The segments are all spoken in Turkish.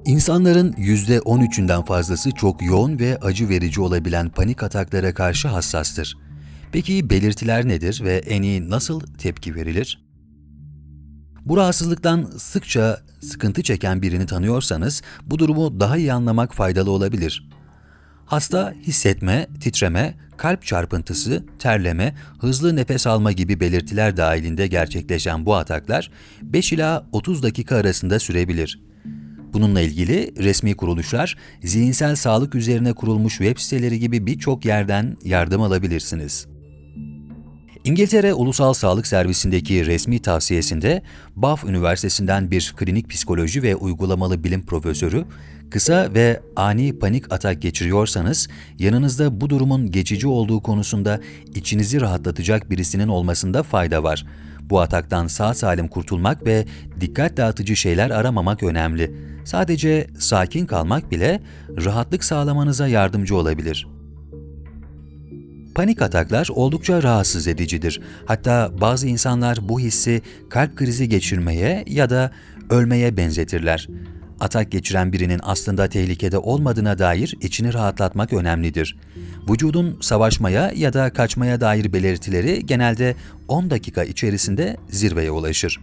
İnsanların %13'ünden fazlası çok yoğun ve acı verici olabilen panik ataklara karşı hassastır. Peki belirtiler nedir ve en iyi nasıl tepki verilir? Bu rahatsızlıktan sıkça sıkıntı çeken birini tanıyorsanız bu durumu daha iyi anlamak faydalı olabilir. Hasta hissetme, titreme, kalp çarpıntısı, terleme, hızlı nefes alma gibi belirtiler dahilinde gerçekleşen bu ataklar 5 ila 30 dakika arasında sürebilir. Bununla ilgili resmi kuruluşlar, zihinsel sağlık üzerine kurulmuş web siteleri gibi birçok yerden yardım alabilirsiniz. İngiltere Ulusal Sağlık Servisi'ndeki resmi tavsiyesinde, Bath Üniversitesi'nden bir klinik psikoloji ve uygulamalı bilim profesörü, kısa ve ani panik atak geçiriyorsanız, yanınızda bu durumun geçici olduğu konusunda içinizi rahatlatacak birisinin olmasında fayda var. Bu ataktan sağ salim kurtulmak ve dikkat dağıtıcı şeyler aramamak önemli. Sadece sakin kalmak bile rahatlık sağlamanıza yardımcı olabilir. Panik ataklar oldukça rahatsız edicidir. Hatta bazı insanlar bu hissi kalp krizi geçirmeye ya da ölmeye benzetirler. Atak geçiren birinin aslında tehlikede olmadığına dair içini rahatlatmak önemlidir. Vücudun savaşmaya ya da kaçmaya dair belirtileri genelde 10 dakika içerisinde zirveye ulaşır.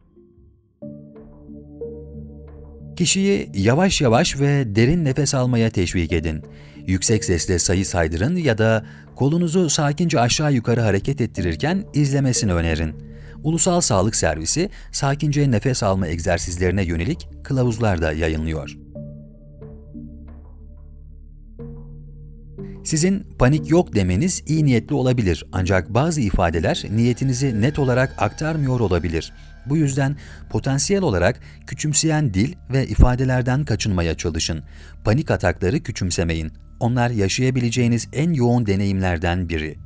Kişiyi yavaş yavaş ve derin nefes almaya teşvik edin. Yüksek sesle sayı saydırın ya da kolunuzu sakince aşağı yukarı hareket ettirirken izlemesini önerin. Ulusal Sağlık Servisi, sakince nefes alma egzersizlerine yönelik kılavuzlar da yayınlıyor. Sizin panik yok demeniz iyi niyetli olabilir, ancak bazı ifadeler niyetinizi net olarak aktarmıyor olabilir. Bu yüzden potansiyel olarak küçümseyen dil ve ifadelerden kaçınmaya çalışın. Panik atakları küçümsemeyin. Onlar yaşayabileceğiniz en yoğun deneyimlerden biri.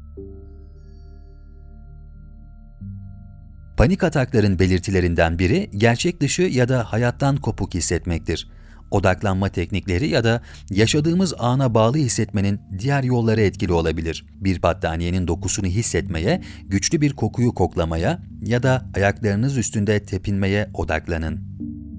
Panik atakların belirtilerinden biri gerçek dışı ya da hayattan kopuk hissetmektir. Odaklanma teknikleri ya da yaşadığımız ana bağlı hissetmenin diğer yolları etkili olabilir. Bir battaniyenin dokusunu hissetmeye, güçlü bir kokuyu koklamaya ya da ayaklarınız üstünde tepinmeye odaklanın.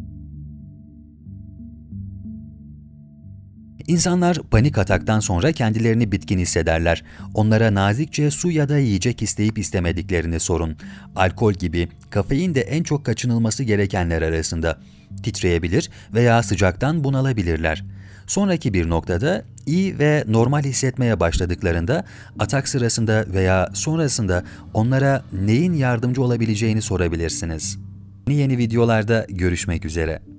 İnsanlar panik ataktan sonra kendilerini bitkin hissederler. Onlara nazikçe su ya da yiyecek isteyip istemediklerini sorun. Alkol gibi, kafein de en çok kaçınılması gerekenler arasında. Titreyebilir veya sıcaktan bunalabilirler. Sonraki bir noktada iyi ve normal hissetmeye başladıklarında atak sırasında veya sonrasında onlara neyin yardımcı olabileceğini sorabilirsiniz. Yeni videolarda görüşmek üzere.